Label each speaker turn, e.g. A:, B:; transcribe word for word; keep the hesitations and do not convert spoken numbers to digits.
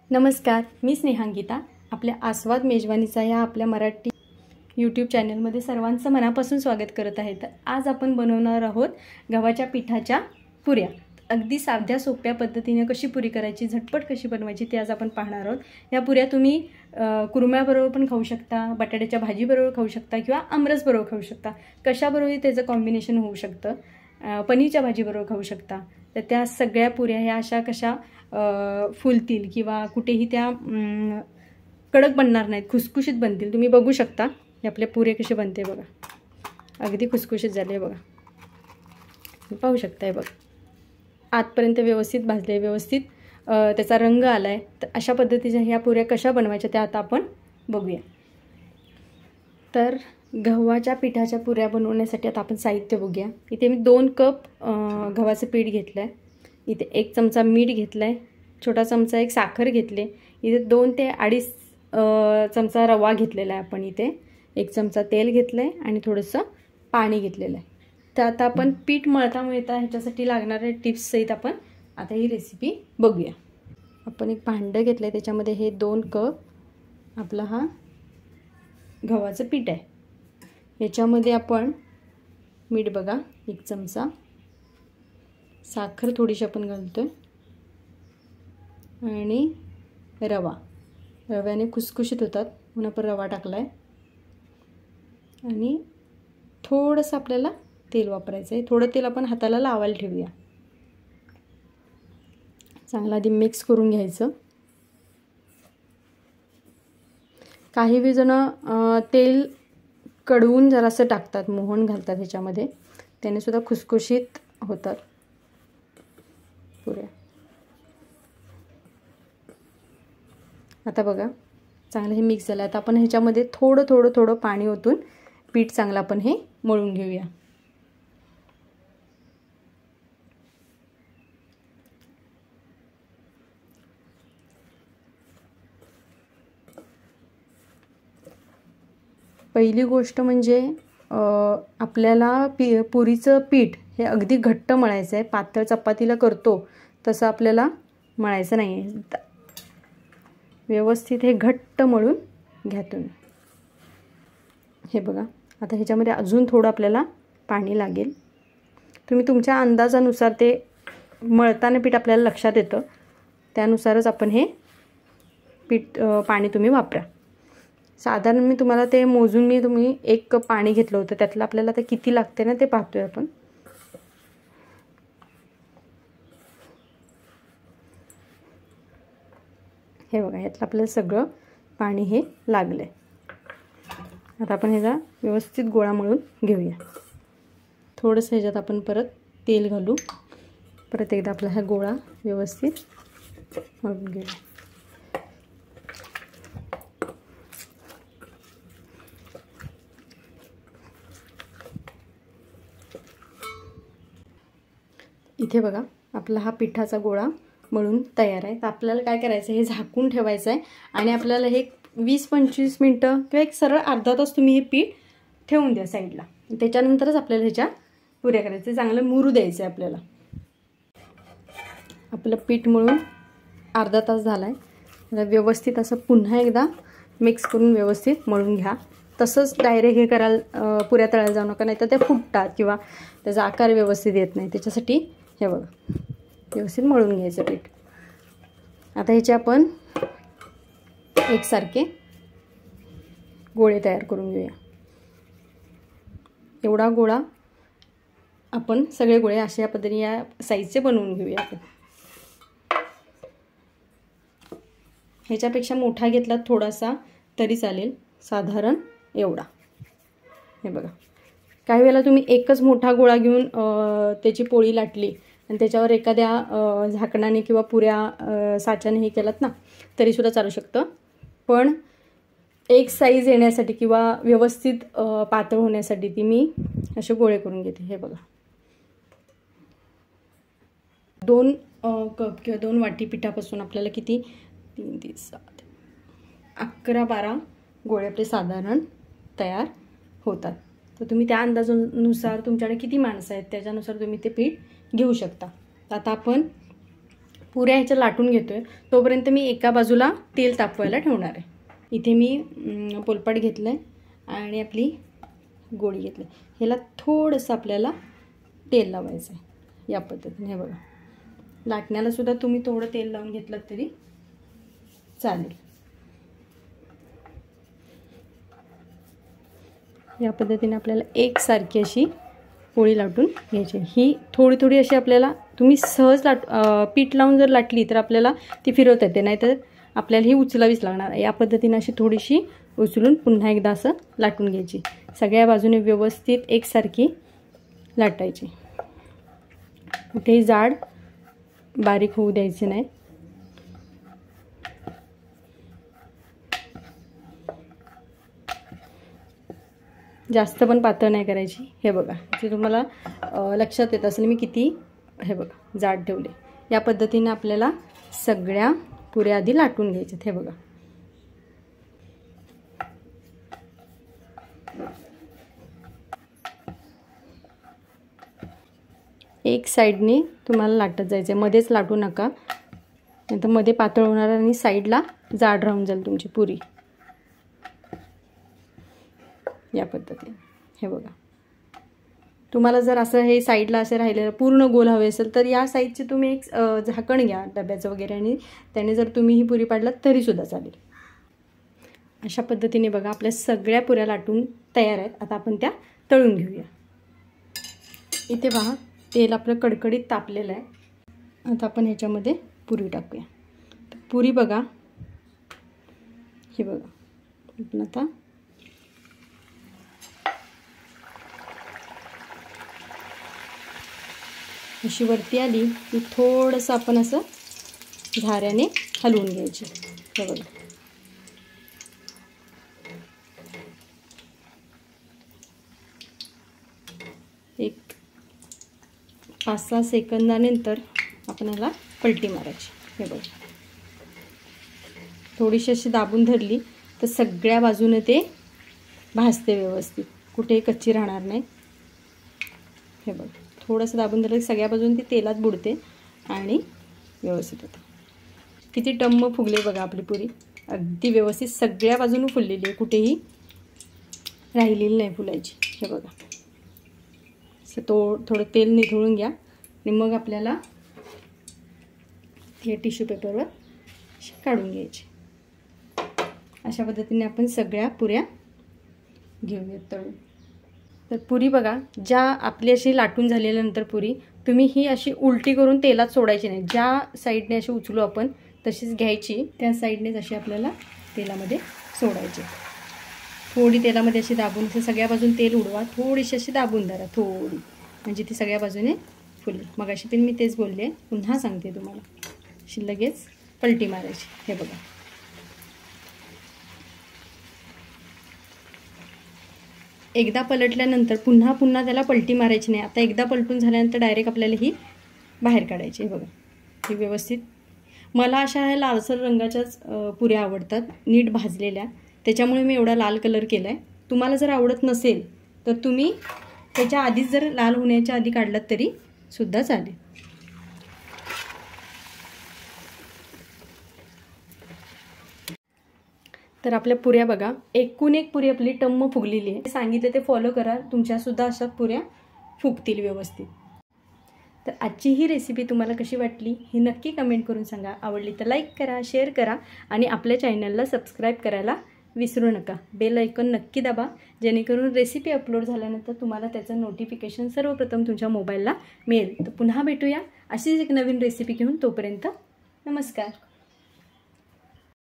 A: नमस्कार, मी स्नेहांकिता. आपल्या आस्वाद मेजवानीचा या आपल्या मराठी यूट्यूब चॅनलमध्ये सर्वांचं मनापासून स्वागत करत आहे. तर आज आपण बनवणार आहोत गव्हाच्या पिठाच्या पुऱ्या. अगदी साध्या सोप्या पद्धतीने कशी पुरी करायची, झटपट कशी बनवायची ते आज आपण पाहणार आहोत. या पुऱ्या तुम्ही कुरम्याबरोबर पण खाऊ शकता, बटाट्याच्या भाजीबरोबर खाऊ शकता किंवा आमरसबरोबर खाऊ शकता. कशाबरोबर त्याचं कॉम्बिनेशन होऊ शकतं, पनीरच्या भाजीबरोबर खाऊ शकता. तर त्या सगळ्या पुऱ्या ह्या अशा कशा फुलतील किंवा कुठेही त्या कडक बनणार नाहीत, खुसखुशीत बनतील. तुम्ही बघू शकता हे आपले पुरे कसे बनते बघा. अगदी खुसखुशीत झाले बघा, पाहू शकताय बघ. आतपर्यंत व्यवस्थित भाजले, व्यवस्थित त्याचा रंग आला आहे. तर अशा पद्धतीच्या ह्या पुऱ्या कशा बनवायच्या त्या आता आपण बघूया. तर गव्हाच्या पिठाच्या पुऱ्या बनवण्यासाठी आता आपण साहित्य बघूया. इथे मी दोन कप गव्हाचं पीठ घेतलं आहे. इथे एक चमचा मीठ घेतलं आहे, छोटा चमचा एक साखर घेतले. इथे दोन ते अडीच चमचा रवा घेतलेला आहे आपण. इथे एक चमचा तेल घेतलं आहे आणि थोडंसं पाणी घेतलेलं आहे. तर आता आपण पीठ मळता मळता ह्याच्यासाठी लागणारे टिप्स सहित आपण आता ही रेसिपी बघूया. आपण एक भांडं घेतलं आहे, त्याच्यामध्ये हे दोन कप आपला हा गव्हाचं पीठ आहे. याच्यामध्ये आपण मीठ बघा एक चमचा, साखर थोडीशी आपण घालतो आणि रवा. रव्याने खुसखुशीत होतात म्हणून आपण रवा टाकला आहे. आणि थोडंसं आपल्याला तेल वापरायचं आहे. थोडं तेल आपण हाताला लावायला ठेवूया. चांगलं आधी मिक्स करून घ्यायचं. काही वेळ जण तेल कडवून जरासं टाकतात, मोहन घालतात ह्याच्यामध्ये, त्याने सुद्धा खुसखुशीत होतात पुऱ्या. आता बघा चांगलं हे मिक्स झालं. आता आपण ह्याच्यामध्ये थोडं थोडं थोडं पाणी ओतून पीठ चांगलं आपण हे मळून घेऊया. पहिली गोष्ट म्हणजे आपल्याला पी पुरीचं पीठ हे अगदी घट्ट मळायचं आहे. पातळ चपातीला करतो तसं आपल्याला मळायचं नाही आहे. व्यवस्थित हे घट्ट मळून घ्या तुम्ही. हे बघा आता ह्याच्यामध्ये अजून थोडं आपल्याला पाणी लागेल. तुम्ही तुमच्या अंदाजानुसार ते मळताना पीठ आपल्याला लक्षात येतं, त्यानुसारच आपण हे पीठ पाणी तुम्ही वापरा. साधारण मी तुम्हाला ते मोजून मी तुम्ही एक कप पाणी घेतलं होतं, त्यातलं आपल्याला ते किती लागते ना ते पाहतोय आपण. हे बघा यातलं आपल्याला सगळं पाणी हे लागलं आहे. आता आपण ह्याचा व्यवस्थित गोळा मळून घेऊया. थोडंसं ह्याच्यात आपण परत तेल घालू. परत एकदा आपला हा गोळा व्यवस्थित मळून घेऊया. इथे बघा आपला हा पिठाचा गोळा मळून तयार आहे. तर आपल्याला काय करायचं, हे झाकून ठेवायचं आहे आणि आपल्याला हे वीस पंचवीस मिनटं किंवा एक सरळ अर्धा तास तुम्ही हे पीठ ठेवून द्या साईडला. त्याच्यानंतरच आपल्याला ह्याच्या पुऱ्या करायचं. चांगलं मुरू द्यायचं आहे आपल्याला. आपलं पीठ मळून अर्धा तास झाला आहे. व्यवस्थित असं पुन्हा एकदा मिक्स करून व्यवस्थित मळून घ्या. तसंच डायरेक्ट हे करायला पुऱ्या तळायला जाऊ नका, नाही तर त्या फुटतात किंवा त्याचा आकार व्यवस्थित येत नाही. त्याच्यासाठी हे बघा व्यवस्थित मळून घ्यायचं पीठ. आता ह्याचे आपण एकसारखे गोळे तयार करून घेऊया. एवढा गोळा आपण सगळे गोळे अशा पद्धतीने या साईजचे बनवून घेऊया आपण. ह्याच्यापेक्षा मोठा घेतला थोडासा तरी चालेल, साधारण एवढा. हे बघा काही वेळेला तुम्ही एकच मोठा गोळा घेऊन त्याची पोळी लाटली आणि त्याच्यावर एखाद्या झाकणाने किंवा पुऱ्या साच्याने हे केलात ना तरीसुद्धा चालू शकतं. पण एक साईज येण्यासाठी किंवा व्यवस्थित पातळ होण्यासाठी ती मी असे गोळे करून घेते. हे बघा दोन कप किंवा दोन वाटी पिठापासून आपल्याला किती तीन तीन सात अकरा बारा गोळे आपले साधारण तयार होतात. तर तुम्ही त्या अंदाजानुसार तुमच्याकडे किती माणसं आहेत त्याच्यानुसार तुम्ही ते पीठ घेऊ शकता. आता आपण पुऱ्या ह्याच्या लाटून घेतो आहे तोपर्यंत मी एका बाजूला तेल तापवायला ठेवणार आहे. इथे मी पोलपाट घेतलं आहे आणि आपली गोळी घेतली. ह्याला थोडंसं आपल्याला तेल लावायचं आहे या पद्धतीने. हे बघा, लाटण्याला सुद्धा तुम्ही थोडं तेल लावून घेतलं तरी चालेल. या पद्धतीने आपल्याला एकसारखी अशी पोळी लाटून घ्यायची. ही थोडी थोडी अशी आपल्याला तुम्ही सहज लाट पीठ लावून जर लाटली तर आपल्याला ती फिरवता येते, नाहीतर आपल्याला ही उचलावीच लागणार. या पद्धतीने अशी थोडीशी उचलून पुन्हा एकदा असं लाटून घ्यायची. सगळ्या बाजूने व्यवस्थित एकसारखी लाटायची. कुठेही जाड बारीक होऊ द्यायचे नाही. जास्त पण पातळ नाही करायची. हे बघा, जे तुम्हाला लक्षात येत असेल मी किती हे बघा जाड ठेवले. या पद्धतीने आपल्याला सगळ्या पुऱ्या आधी लाटून घ्यायच्यात. हे बघा, एक साईडने तुम्हाला लाटत जायचं आहे, मध्येच लाटू नका, नाही तर मध्ये पातळ होणार आणि साईडला जाड राहून जाईल तुमची पुरी. या पद्धतीने हे बघा. तुम्हाला जर असं हे साईडला असे राहिलेलं पूर्ण गोल हवे असेल तर या साईडचे तुम्ही एक झाकण घ्या डब्याचं वगैरे आणि त्याने जर तुम्ही ही पुरी पाडलात तरीसुद्धा चालेल. अशा पद्धतीने बघा आपल्या सगळ्या पुऱ्या लाटून तयार आहेत. आता आपण त्या तळून घेऊया. इथे पहा तेल आपलं कडकडीत तापलेलं आहे. आता आपण ह्याच्यामध्ये पुरी टाकूया. पुरी बघा, हे बघा आपण आता अशी वरती आली की थोडंसं आपण असं झाऱ्याने हलवून घ्यायची. हे बघा, एक पाच सहा सेकंदानंतर आपण याला पलटी मारायची. हे बघा, थोडीशी अशी दाबून धरली तर सगळ्या बाजूने ते भाजते व्यवस्थित, कुठेही कच्ची राहणार नाही. हे बघा, थोडंसं दाबून धरलं सगळ्या बाजूने ती तेलात बुडते आणि व्यवस्थित होते. किती टम्म फुगले बघा आपली पुरी, अगदी व्यवस्थित सगळ्या बाजूने फुललेली आहे, कुठेही राहिलेली नाही फुलायची. हे बघा, असं तो थोडं तेल निथळून घ्या आणि मग आपल्याला हे टिश्यू पेपरवर काढून घ्यायचे. अशा पद्धतीने आपण सगळ्या पुऱ्या घेऊयात तळून. तर पुरी बघा, ज्या आपली अशी लाटून झाल्यानंतर पुरी तुम्ही ही अशी उलटी करून तेलात सोडायची नाही. ज्या साईडने अशी उचलू आपण तशीच घ्यायची, त्या साईडनेच अशी आपल्याला तेलामध्ये सोडायची. थोडी तेलामध्ये अशी दाबून, असं सगळ्या बाजून तेल उडवा, थोडीशी अशी दाबून धरा थोडी, म्हणजे ती सगळ्या बाजूने फुलेल. मग अशी पण मी तेच बोलले, पुन्हा सांगते तुम्हाला. अशी लगेच पलटी मारायची. हे बघा, एकदा पलटल्यानंतर पुन्हा पुन्हा त्याला पलटी मारायची नाही. आता एकदा पलटून झाल्यानंतर डायरेक्ट आपल्याला ही बाहेर काढायची. हे बघा, ही व्यवस्थित. मला अशा ह्या लालसर रंगाच्याच पुऱ्या आवडतात, नीट भाजलेल्या, त्याच्यामुळे मी एवढा लाल कलर केला आहे. तुम्हाला जर आवडत नसेल तर तुम्ही त्याच्या आधीच जर लाल होण्याच्या आधी काढलात तरी सुद्धा चालेल. तर आपल्या पुऱ्या बघा, एकूण एक पुरी आपली टम्म फुगलेली आहे. सांगितलं ते फॉलो करा, तुमच्यासुद्धा अशा पुऱ्या फुगतील व्यवस्थित. तर आजची ही रेसिपी तुम्हाला कशी वाटली हे नक्की कमेंट करून सांगा. आवडली तर लाईक करा, शेअर करा आणि आपल्या चॅनलला सबस्क्राईब करायला विसरू नका. बेल आयकॉन नक्की दाबा, जेणेकरून रेसिपी अपलोड झाल्यानंतर तुम्हाला त्याचं नोटिफिकेशन सर्वप्रथम तुमच्या मोबाईलला मिळेल. तर पुन्हा भेटूया अशीच एक नवीन रेसिपी घेऊन. तोपर्यंत नमस्कार.